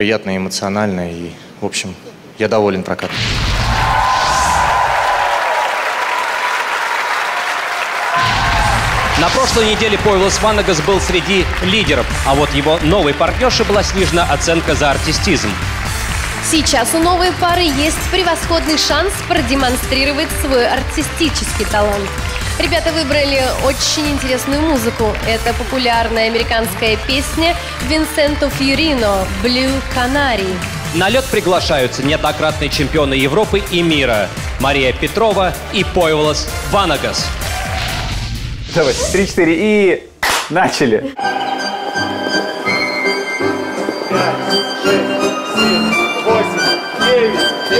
Приятно, эмоционально и, в общем, я доволен прокатом. На прошлой неделе Пойлос Ванагас был среди лидеров, а вот его новой партнерше была снижена оценка за артистизм. Сейчас у новой пары есть превосходный шанс продемонстрировать свой артистический талант. Ребята выбрали очень интересную музыку. Это популярная американская песня Винсенто Фьюрино «Blue Canary». На лед приглашаются неоднократные чемпионы Европы и мира Мария Петрова и Пойлос Ванагас. Давайте, 3-4 и начали. 5, 6, 7, 8, 9,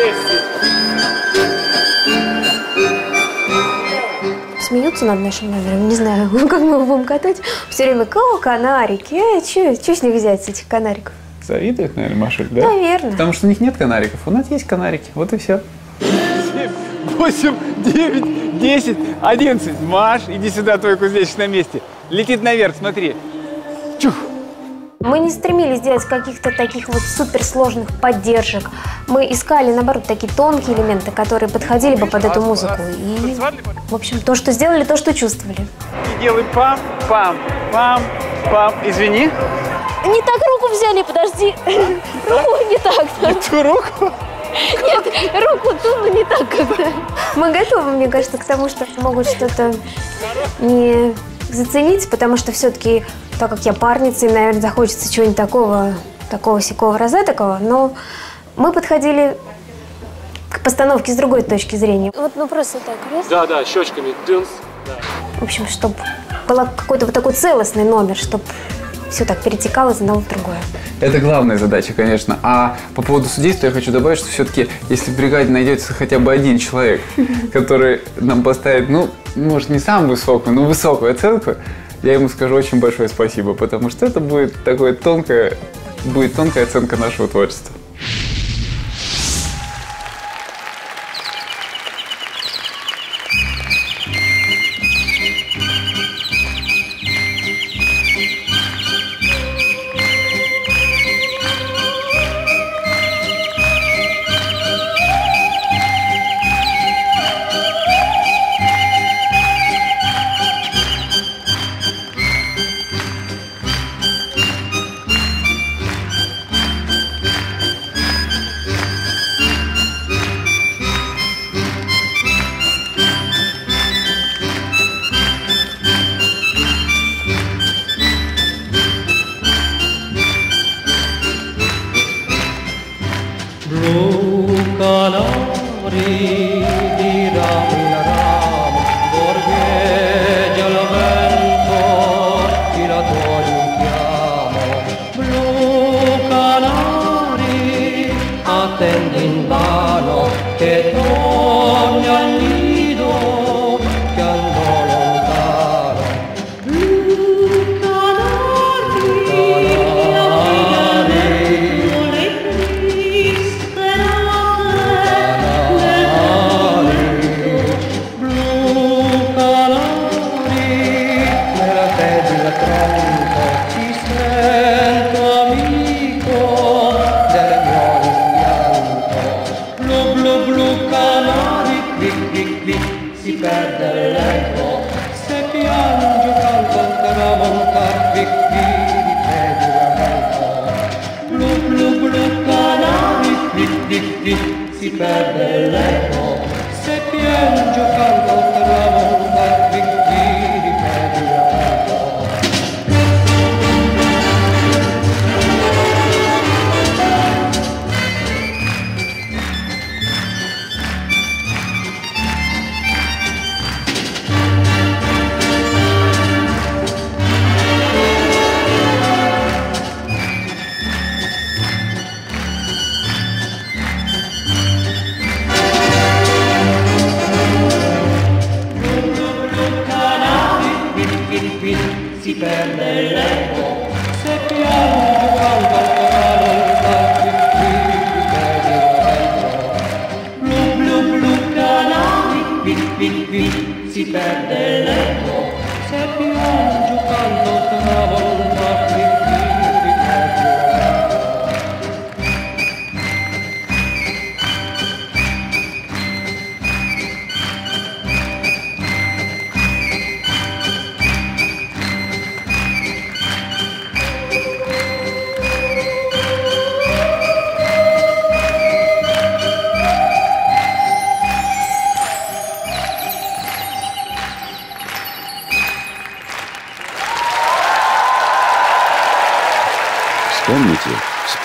10. Смеются над нашим номером, не знаю, как мы его будем катать. Все время, канарики, что с них взять, с этих канариков? Завидуют, наверное, Машуль, да? Наверное. Потому что у них нет канариков, у нас есть канарики, вот и все. 7, 8, 9, 10, 11. Маш, иди сюда, твой кузнечик на месте. Летит наверх, смотри. Чух. Мы не стремились делать каких-то таких вот суперсложных поддержек. Мы искали, наоборот, такие тонкие элементы, которые подходили бы под эту музыку. И, в общем, то, что сделали, то, что чувствовали. И делай пам, пам, пам, пам. Извини. Не так руку взяли, подожди. Руку не так. Не ту руку? Нет, руку ту, не так как-то. Мы готовы, мне кажется, к тому, что могут что-то не заценить, потому что все-таки, так как я парница, им, наверное, захочется чего-нибудь такого сякого, розетокого, но мы подходили к постановке с другой точки зрения. Вот, ну просто так, раз. Да, да, щечками. Дынс. Да. В общем, чтобы был какой-то вот такой целостный номер, чтобы все так перетекало из одного в другое. Это главная задача, конечно. А по поводу судейства я хочу добавить, что все-таки, если в бригаде найдется хотя бы один человек, который нам поставит, ну, может, не самую высокую, но высокую оценку, я ему скажу очень большое спасибо, потому что это будет такое тонкая оценка нашего творчества.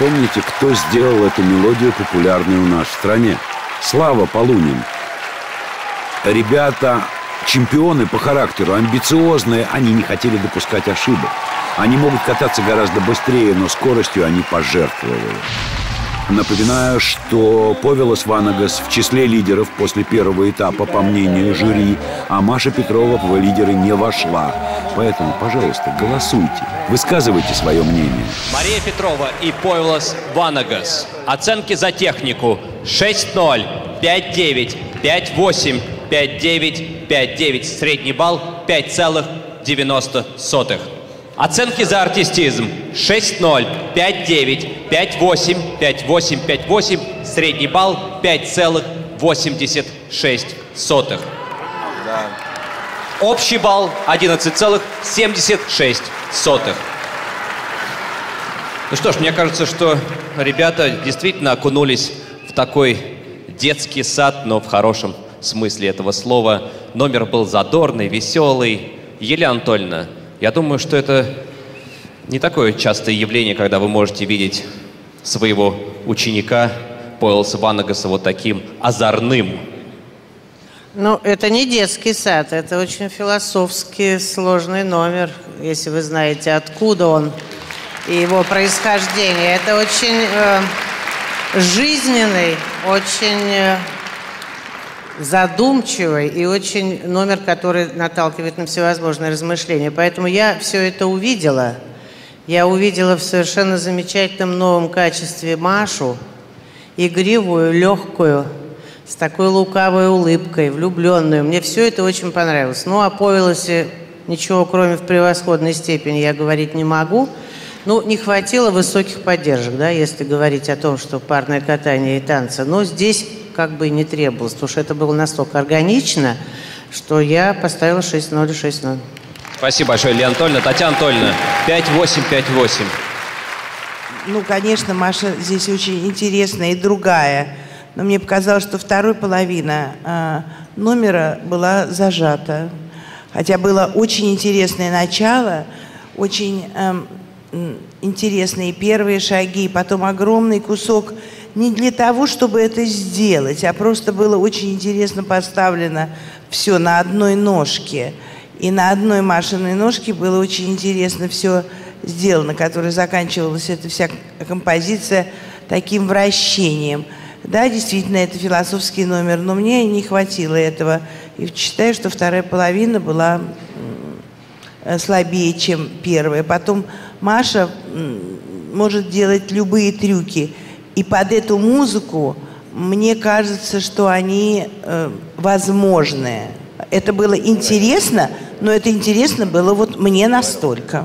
вспомните, кто сделал эту мелодию популярной у нас в стране. Слава Полунин. Ребята чемпионы по характеру, амбициозные, они не хотели допускать ошибок. Они могут кататься гораздо быстрее, но скоростью они пожертвовали. Напоминаю, что Повелос Ванагас в числе лидеров после первого этапа, по мнению жюри, а Маша Петрова в лидеры не вошла. Поэтому, пожалуйста, голосуйте, высказывайте свое мнение. Мария Петрова и Повелос Ванагас. Оценки за технику: 6-0, 5-9, 5-8, 5-9, 5-9. Средний балл 5,90. Оценки за артистизм: 6-0, 5-9, 5-8, 5-8, 5-8. Средний балл 5,86. Общий балл 11,76. Ну что ж, мне кажется, что ребята действительно окунулись в такой детский сад, но в хорошем смысле этого слова. Номер был задорный, веселый. Елена Анатольевна, я думаю, что это не такое частое явление, когда вы можете видеть своего ученика Повелоса Ванагаса вот таким озорным. Ну, это не детский сад, это очень философский, сложный номер, если вы знаете, откуда он и его происхождение. Это очень жизненный, очень задумчивый и очень номер, который наталкивает на всевозможные размышления. Поэтому я все это увидела. Я увидела в совершенно замечательном новом качестве Машу, игривую, легкую, с такой лукавой улыбкой, влюбленную. Мне все это очень понравилось. Ну, о Повелосе ничего, кроме в превосходной степени, я говорить не могу. Ну, не хватило высоких поддержек, да, если говорить о том, что парное катание и танцы. Но здесь как бы и не требовалось, потому что это было настолько органично, что я поставила 6-0 и 6-0. Спасибо большое, Елена Анатольевна. Татьяна Анатольевна, 5-8, 5-8. Ну, конечно, Маша здесь очень интересная и другая. Но мне показалось, что вторая половина номера была зажата. Хотя было очень интересное начало, очень интересные первые шаги, потом огромный кусок не для того, чтобы это сделать, а просто было очень интересно поставлено все на одной ножке. И на одной Машиной ножке было очень интересно все сделано, которое заканчивалась эта вся композиция таким вращением. Да, действительно, это философский номер, но мне не хватило этого. И считаю, что вторая половина была слабее, чем первая. Потом Маша может делать любые трюки. И под эту музыку, мне кажется, что они возможны. Это было интересно, но это интересно было вот мне настолько.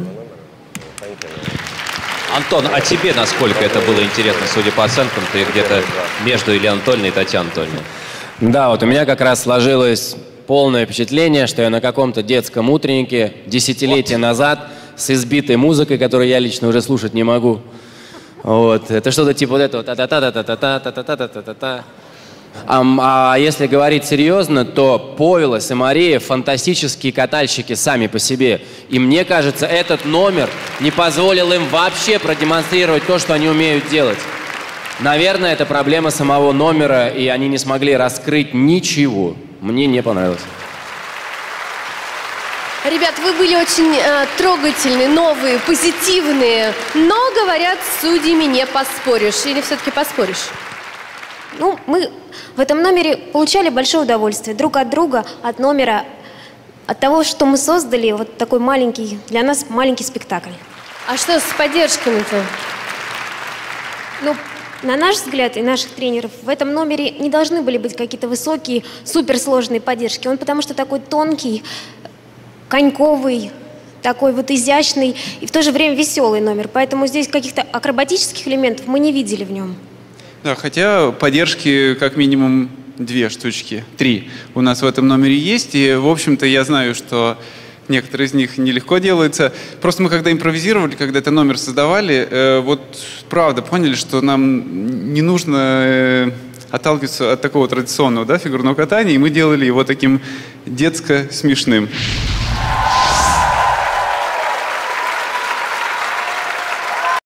Антон, а тебе насколько это было интересно? Судя по оценкам, ты где-то между Еленой Анатольевной и Татьяной Анатольевной. Да, вот у меня как раз сложилось полное впечатление, что я на каком-то детском утреннике десятилетия назад с избитой музыкой, которую я лично уже слушать не могу. Вот. Это что-то типа вот этого та-та-та-та-та-та-та-та-та-та-та-та. А если говорить серьезно, то Повелос и Мария фантастические катальщики сами по себе. И мне кажется, этот номер не позволил им вообще продемонстрировать то, что они умеют делать. Наверное, это проблема самого номера, и они не смогли раскрыть ничего. Мне не понравилось. Ребят, вы были очень трогательные, новые, позитивные, но, говорят, с судьями не поспоришь. Или все-таки поспоришь? Ну, мы в этом номере получали большое удовольствие друг от друга, от номера, от того, что мы создали вот такой маленький, для нас маленький спектакль. А что с поддержками-то? Ну, на наш взгляд и наших тренеров, в этом номере не должны были быть какие-то высокие, суперсложные поддержки. Он потому что такой тонкий, коньковый, такой вот изящный и в то же время веселый номер. Поэтому здесь каких-то акробатических элементов мы не видели в нем. Да, хотя поддержки как минимум 2 штучки, 3 у нас в этом номере есть. И, в общем-то, я знаю, что некоторые из них нелегко делаются. Просто мы когда импровизировали, когда этот номер создавали, вот правда поняли, что нам не нужно отталкиваться от такого традиционного, да, фигурного катания, и мы делали его таким детско-смешным.